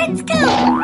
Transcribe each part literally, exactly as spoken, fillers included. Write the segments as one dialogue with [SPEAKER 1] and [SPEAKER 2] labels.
[SPEAKER 1] Let's go!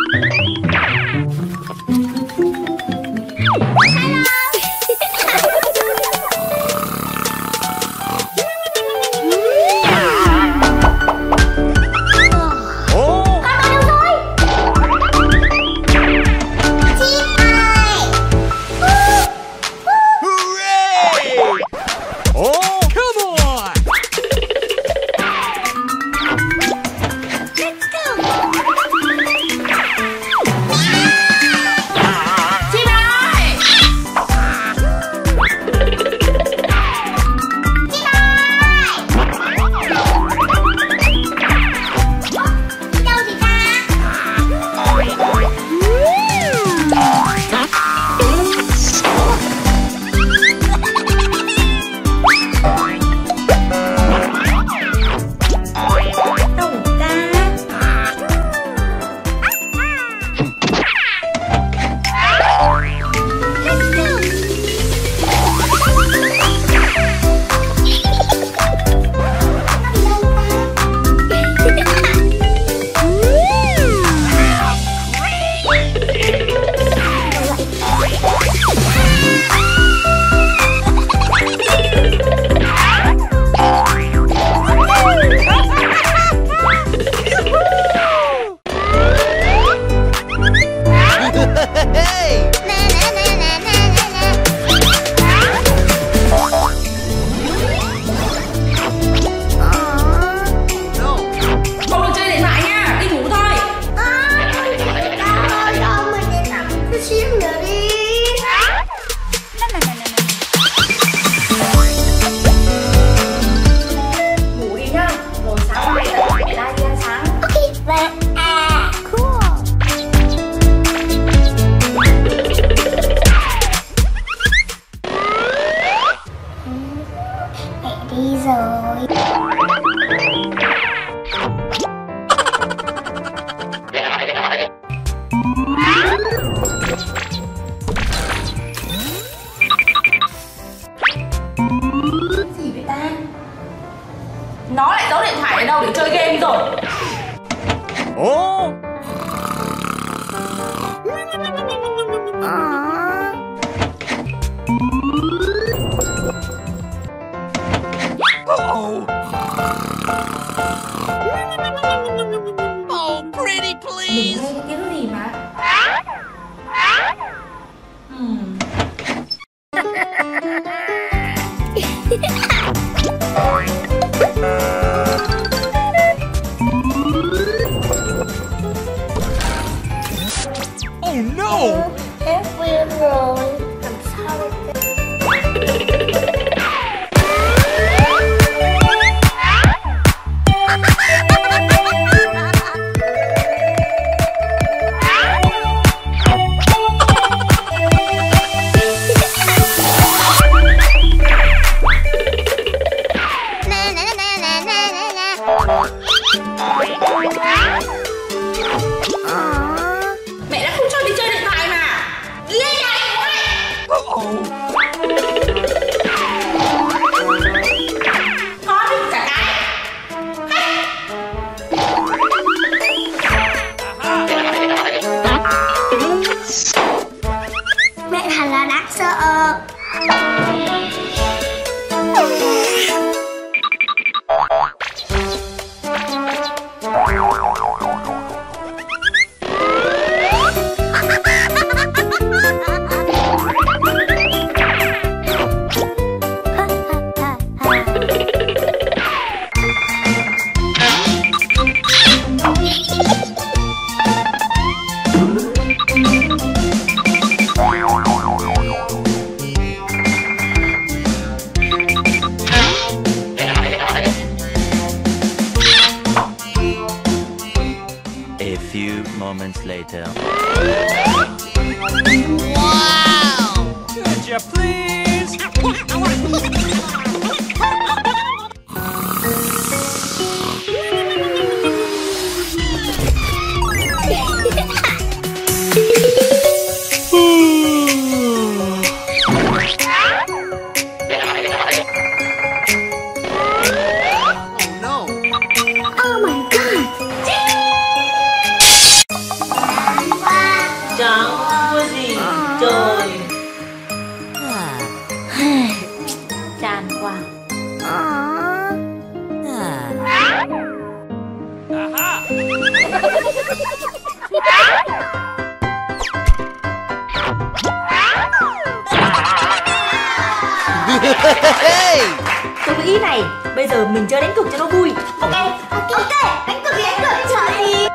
[SPEAKER 2] Nó lại giấu điện thoại ở đâu để chơi game rồi?
[SPEAKER 3] Ồ.
[SPEAKER 1] Oh, pretty please.
[SPEAKER 2] Đừng nghe tiếng gì mà. Hmm.
[SPEAKER 3] Oh no!
[SPEAKER 1] Hết pin rồi. Làm sao đây?
[SPEAKER 2] Mẹ đã không cho đi chơi điện thoại mà. Đi lên nhà điện thoại. Có đi cả cái.
[SPEAKER 1] Mẹ thật là đáng sợ.
[SPEAKER 4] A few moments later.
[SPEAKER 3] Wow! Could you please?
[SPEAKER 1] Oh my god.
[SPEAKER 2] Tôi có ý này, bây giờ mình chơi đánh cược cho nó vui. Ok, ok, ok, đánh cược đi, đánh cược chơi đi.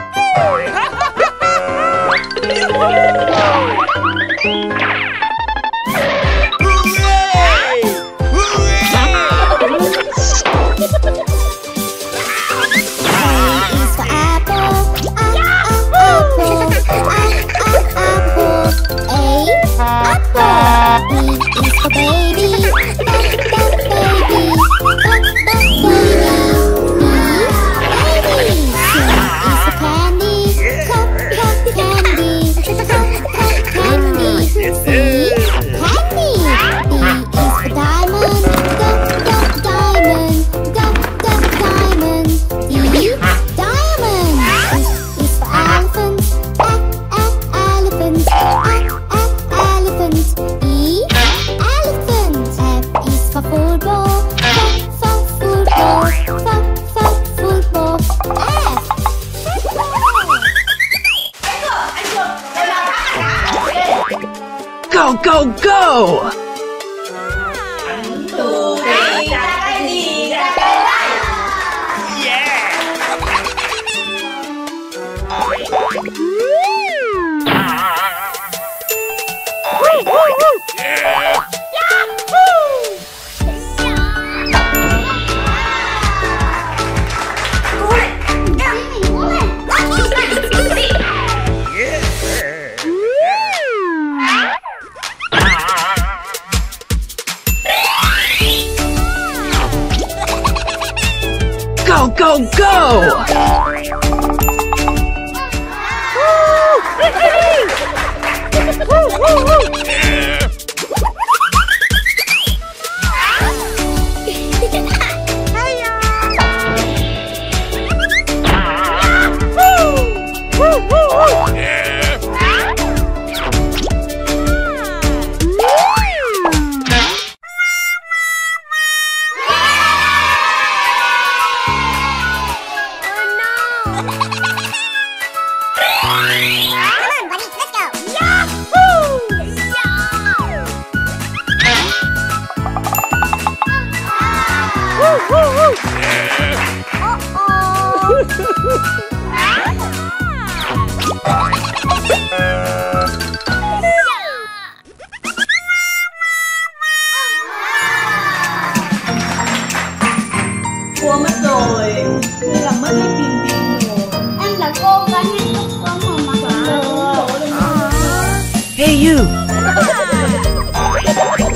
[SPEAKER 3] Go, go, go!
[SPEAKER 2] Tù đi ra cái gì ra cái đấy.
[SPEAKER 3] Go, go, go!
[SPEAKER 2] Cua mất rồi, đây là mất hết pin pin rồi.
[SPEAKER 1] Em là cô gái hay cô mà mặc đồ.
[SPEAKER 3] Hey, you!